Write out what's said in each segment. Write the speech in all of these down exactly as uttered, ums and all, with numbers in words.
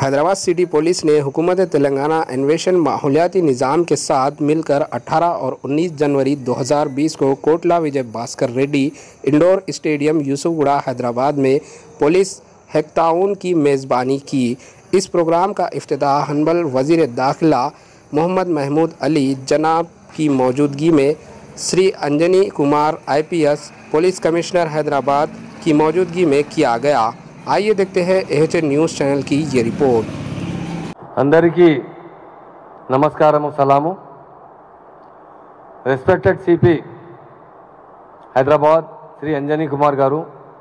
Hyderabad city police ने हुकूमत Telangana innovation माहौलियाती निज़ाम के साथ मिलकर अठारह और उन्नीस जनवरी दो हज़ार बीस को कोटला विजय भास्कर रेड्डी इंडोर स्टेडियम यूसुफगुड़ा हैदराबाद में पुलिस हैकाथॉन की मेज़बानी की। इस प्रोग्राम का इफ्तिताह हनबल वज़ीर दाखिला मोहम्मद महमूद अली जनाब की मौजूदगी में Shri Anjani Kumar I P S police commissioner Hyderabad की मौजूदगी में किया गया। आइए देखते हैं एच न्यूज़ चैनल की ये रिपोर्ट। अंदरिकी नमस्कारम सलामु। Respected CP Hyderabad Shri Anjani Kumar garu,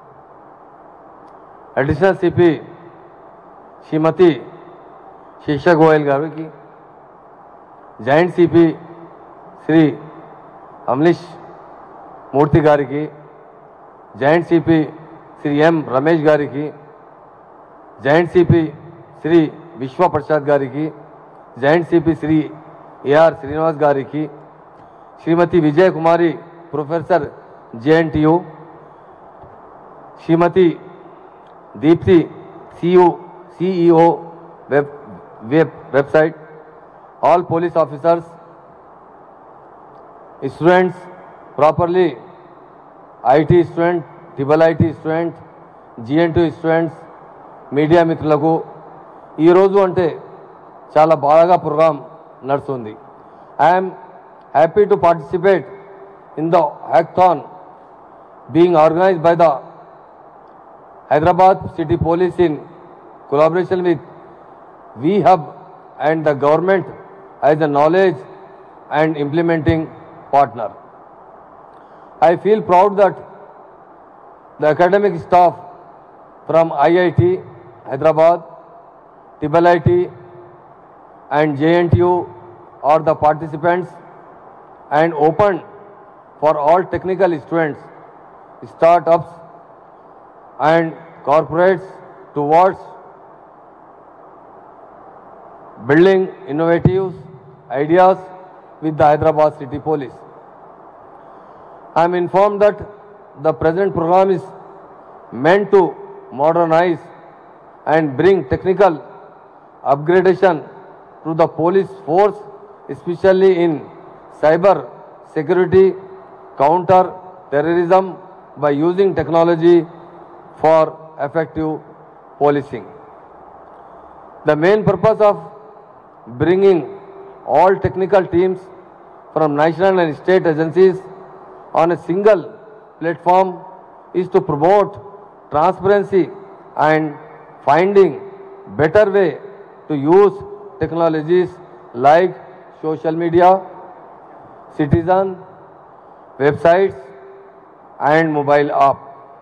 additional CP Shrimati Shirsha Goyal garu की, జాయింట్ सीपी श्री अमलीश मूर्ति गारी की, joint CP Shri M Ramesh gari की, జాయింట్ सीपी श्री विश्व प्रसाद गारी की, joint CP Shri A R Srinivas gari की, Shrimati Vijay Kumari professor J N T U, Shrimati Deepti C U C E O web web website, all police officers, students, properly I T student, triple I T student, G N T students, media మిత్రులకు ఈరోజు అంటే చాలా బాగా programme నడుస్తుంది. I'm happy to participate in the hackathon being organised by the Hyderabad city police in collaboration with వి Hub and the government as a knowledge and implementing partner. I feel proud that the academic staff from I I T Hyderabad, triple I T and J N T U are the participants and open for all technical students, startups and corporates towards building innovative ideas with the Hyderabad City Police. I am informed that the present program is meant to modernize and bring technical upgradation to the police force, especially in cyber security, counter terrorism by using technology for effective policing. The main purpose of bringing all technical teams from national and state agencies on a single platform is to promote transparency and finding better way to use technologies like social media, citizen websites and mobile app.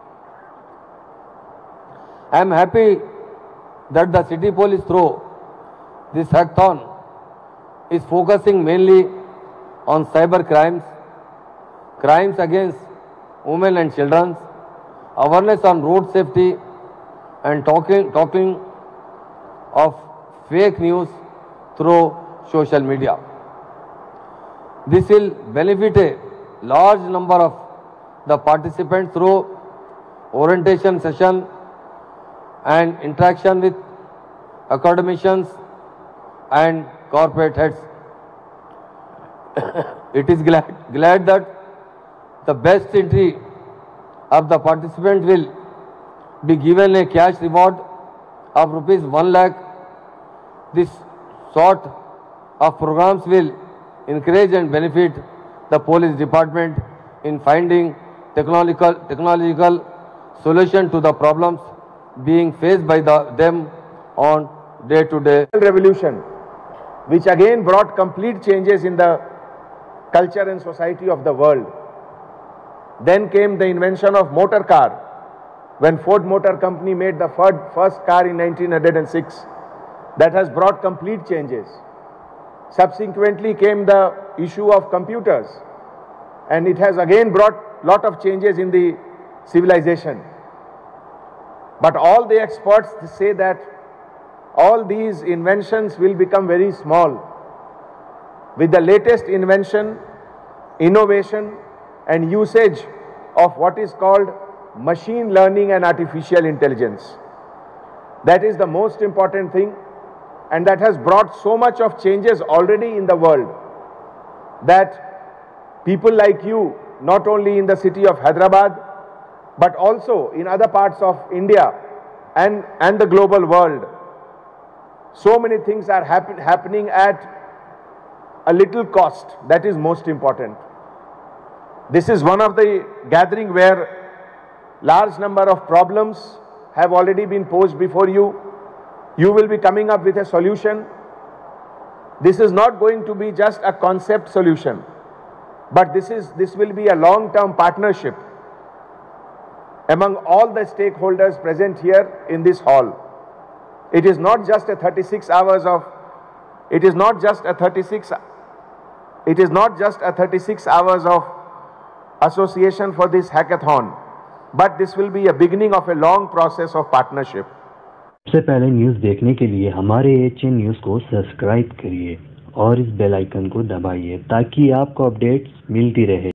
I am happy that the city police through this hackathon is focusing mainly on cyber crimes, crimes against women and children, awareness on road safety and talking, talking of fake news through social media. This will benefit a large number of the participants through orientation session and interaction with academicians and corporate heads. It is glad, glad that the best entry of the participant will be given a cash reward of rupees one lakh. This sort of programs will encourage and benefit the police department in finding technological, technological solution to the problems being faced by the, them on day-to-day. Revolution, which again brought complete changes in the culture and society of the world. Then came the invention of motor car, when Ford Motor Company made the first car in nineteen oh six. That has brought complete changes. Subsequently came the issue of computers, and it has again brought lot of changes in the civilization. But all the experts say that all these inventions will become very small. With the latest invention, innovation and usage of what is called machine learning and artificial intelligence. That is the most important thing and that has brought so much of changes already in the world that people like you, not only in the city of Hyderabad, but also in other parts of India and, and the global world, so many things are happen, happening at a little cost. That is most important. This is one of the gathering where large number of problems have already been posed before you. You will be coming up with a solution. This is not going to be just a concept solution, but this is this will be a long-term partnership among all the stakeholders present here in this hall. It is not just a thirty-six hours of it is not just a thirty-six it is not just a thirty-six hours of association for this hackathon, but this will be a beginning of a long process of partnership. सबसे पहले news देखने के लिए हमारे H N news को subscribe करिए और इस बेल आइकन को दबाइए ताकि आपको अपडेट्स मिलती रहे।